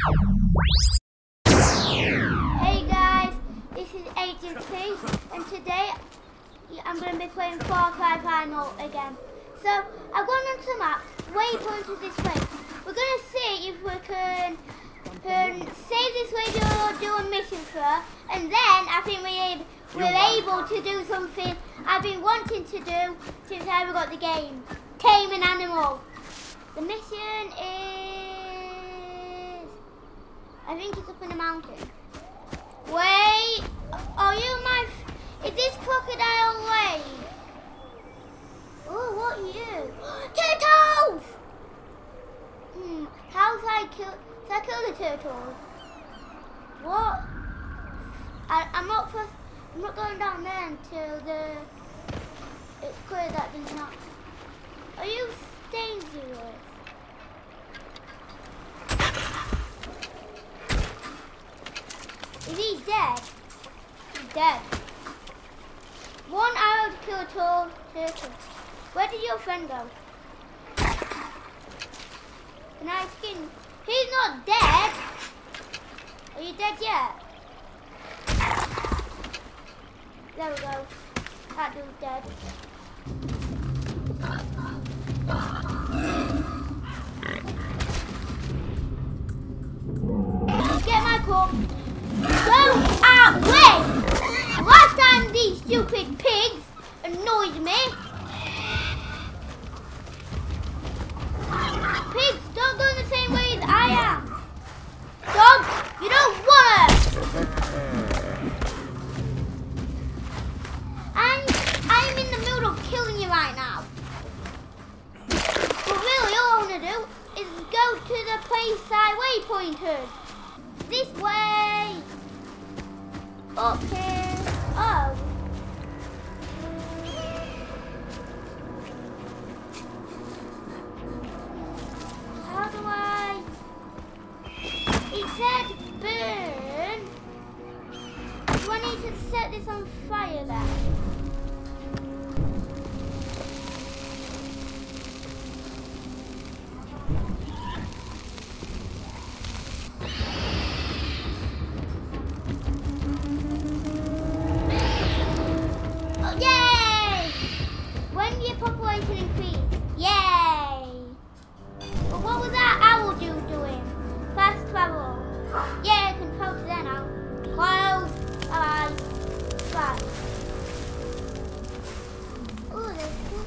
Hey guys, this is Agent 2 and today I'm going to be playing Far Cry Primal again. So I've gone onto the map, waypoint to this place. We're going to see if we can save this radio or do a mission first, and then I think we're able to do something I've been wanting to do since I ever got the game. Tame an animal. The mission is... I think it's up in the mountain. Wait, are you my... Is this Crocodile Lake? Oh, what are you? Turtles! How can I kill... Can I kill the turtles? What? I'm not going down there until it's clear that there's not... Are you dangerous? Is he dead? He's dead. One arrow to kill a turtle. Where did your friend go? Can I skin? He's not dead. Are you dead yet? There we go. That dude's dead. Get my cup. Go away! Last time these stupid pigs annoyed me. Pigs, don't go the same way as I am. Dog, you don't wanna. I'm in the mood of killing you right now. But really, all I wanna do is go to the place I waypointed. This way. Up here. Oh. How do I... It said burn. Do I need to set this on fire then? Oh, yay! When your population increase? Yay! But what was that owl dude doing? Fast travel. Yeah, I can travel there now. Close. Bye. Bye. Ooh, there's cool.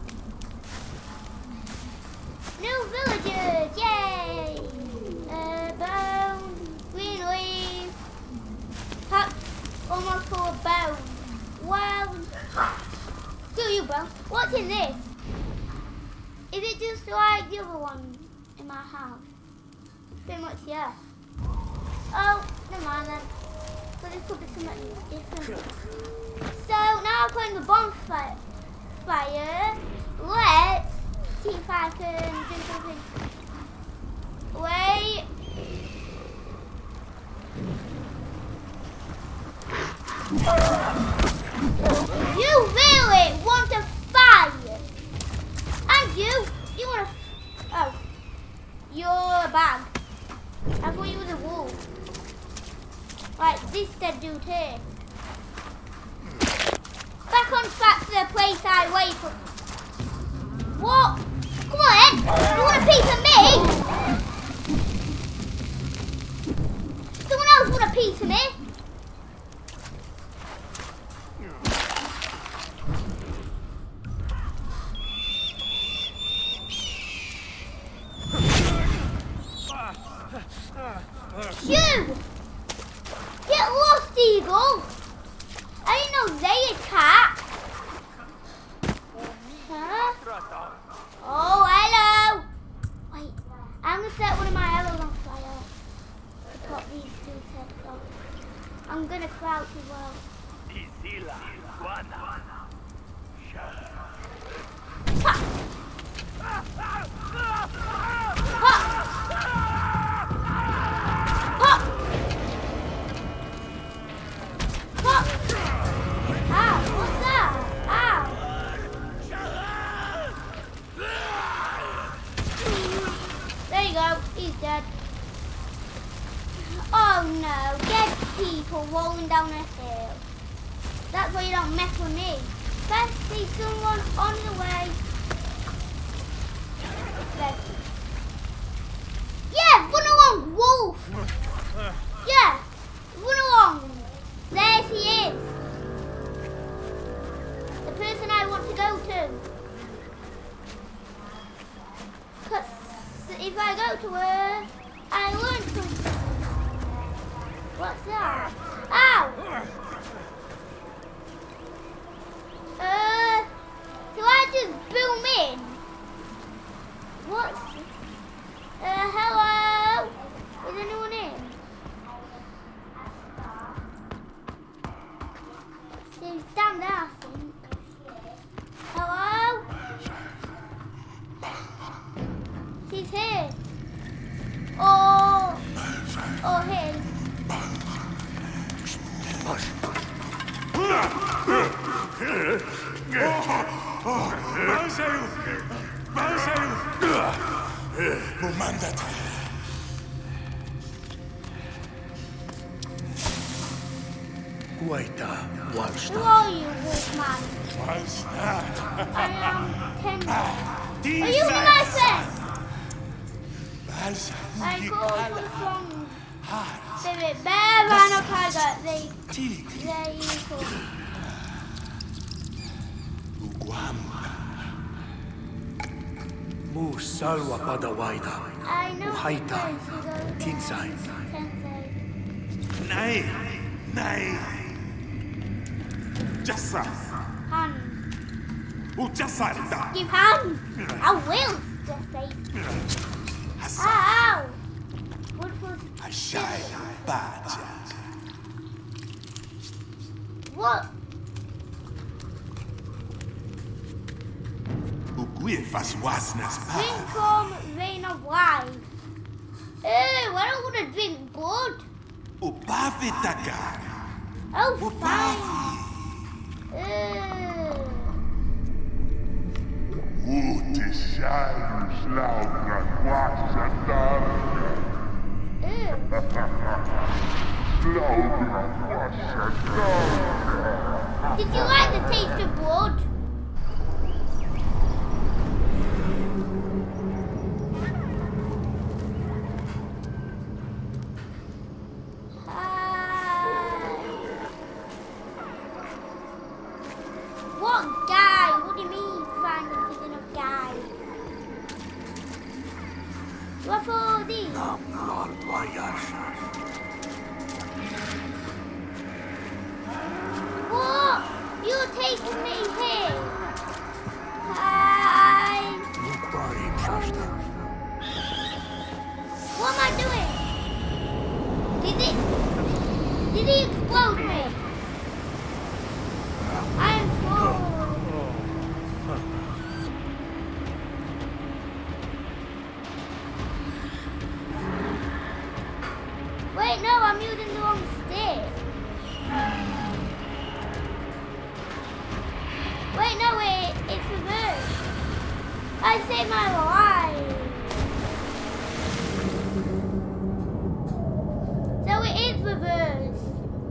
New villagers. Yay! Bone. Green leaf. Cup almost full of bone. Well, screw you, bro. What's in this? Is it just like the other one in my house? Pretty much, yeah. Oh, never mind then. So this could be something different. So now I'm putting the bonfire. Let's see if I can do something. Wait. You really want to fight? And you want to... Oh. You're a bag. I thought you was a wolf. Right, this dead dude here. Back on track to the place I wait for. What? Come on then. You want a piece of me? Someone else want a piece of me? You! Get lost, Eagle! I didn't know they attack. Huh? Oh, hello! Wait, I'm gonna set one of my arrows on fire to pop these dudes' heads off. I'm gonna crouch as well. Ha! Ha! Ow, what's that? Ow. There you go, he's dead. Oh no, dead people rolling down a hill. That's why you don't mess with me. If I see someone on the way. Dead. Yeah, run along, wolf. Yeah, run along. There he is. The person I want to go to. Because if I go to her, I learn something. What's that? Ow! So I just boom in. What's... hello? Is anyone in? She's down there, I think. Hello? She's here. Or him. Who are you, Wolfman? I am Tender. Are you my friend? I call for the song. Spirit, bear, rhino, tiger. They equal. Mu salwa pada waida. I know. Uhaita. Tinsai. Nay. Jassa. Hand. Ujasarta. Give hand. I will just say. Ow. What was Ashai Baja. what? Uguifas wasnas Drink pa. from Rain of Life. Ew, I don't want to drink blood. Upavitaka. Oh, fine. Utisaius lautra quaxa targa. Lautra quaxa targa. Did you like the taste of blood? What guy? What do you mean find a vision of guy? What for these? What? You're taking me here. Hi. What am I doing? Did he explode me? I am full. Wait, no, I'm using the wrong stick. Wait, no, it's reversed. I saved my life. So it is reversed.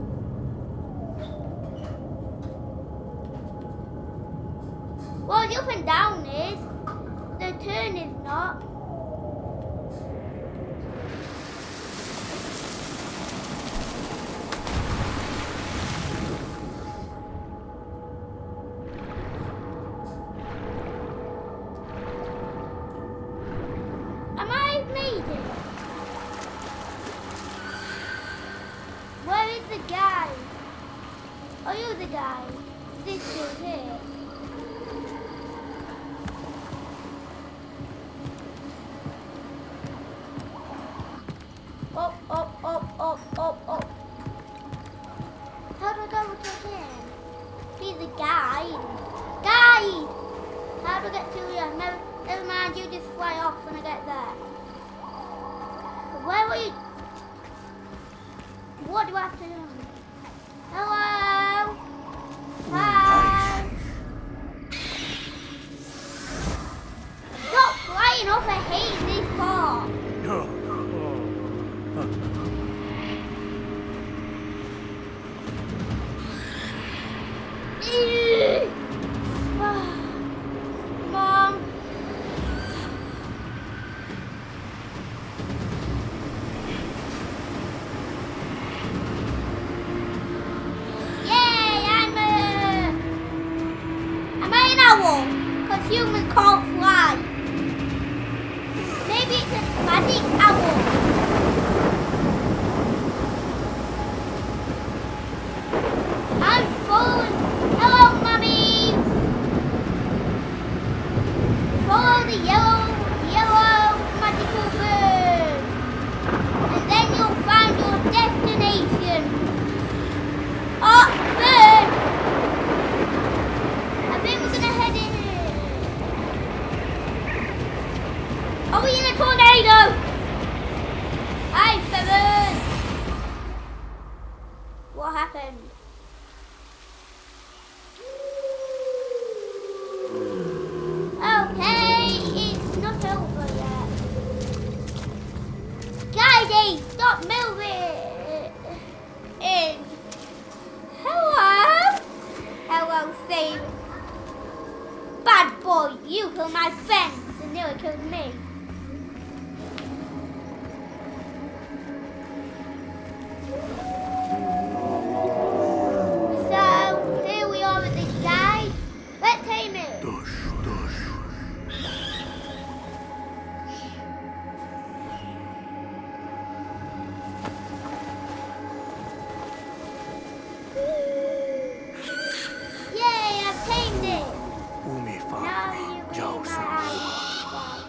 Well, the up and down is. The turn is not. Am I made it? Where is the guy? Are you the guy? This is here. Up. How do I go to him? He's the guide. Guide! How do I get to you? Never mind, you just fly off when I get there. Where are you? What do I have to do? Hello? Hi! Stop flying off, I hate this part. Alrighty, stop moving. Hello? Hello, save. Bad boy, you killed my friends and nearly killed me. So, here we are with this guy. Let's tame it. Dush, dush. Yay, I've tamed it. Umi Now fa. you Jau will su. buy.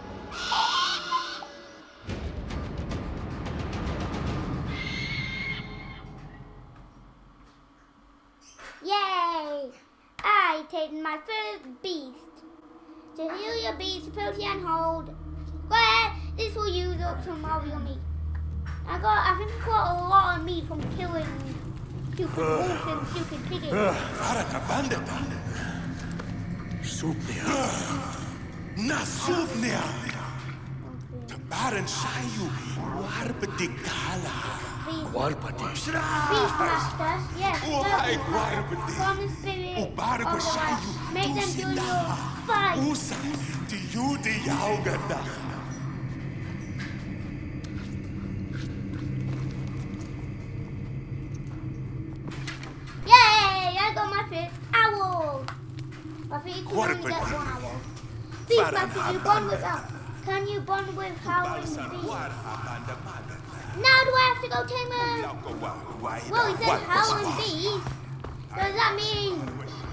Yay! I tamed my first beast. To heal your beast, approach and hold. Square, this will use up some of your meat. I think I got a lot of meat from killing stupid wolves and stupid pigeons. Faraka bandeta. Supnia. Nasubnia. Tabaran sayu. Warbetikala. Warpati. Beastmaster, yes. Uhay guarbati. From the spirit of the Ubargo wild. sayu. Make them do your fight. Usa. Tiyudi yaugada. Yay! I got my first owl. I think you can only get one owl. Beastmaster, you bond with us. Can you bond with Howling Beast? Now do I have to go tame a... Well, he said Howling Beast. Does that mean...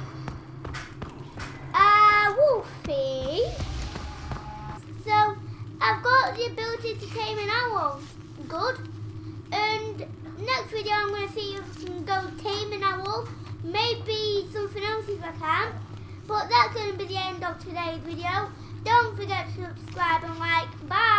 Wolfie? So, I've got the ability to tame an owl. Good. And next video I'm going to see if I can go tame an owl. Maybe something else if I can. But that's going to be the end of today's video. Don't forget to subscribe and like. Bye.